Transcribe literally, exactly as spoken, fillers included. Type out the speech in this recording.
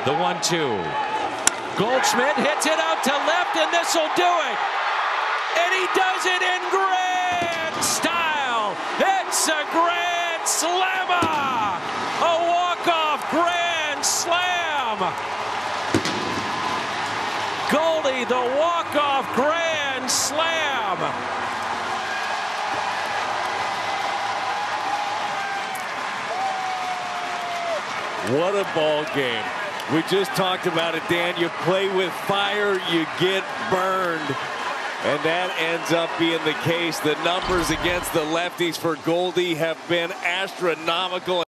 The one two. Goldschmidt hits it out to left, and this will do it. And he does it in grand style. It's a grand slammer. A walk-off grand slam. Goldie, the walk-off grand slam. What a ball game. We just talked about it, Dan. You play with fire, you get burned. And that ends up being the case. The numbers against the lefties for Goldie have been astronomical.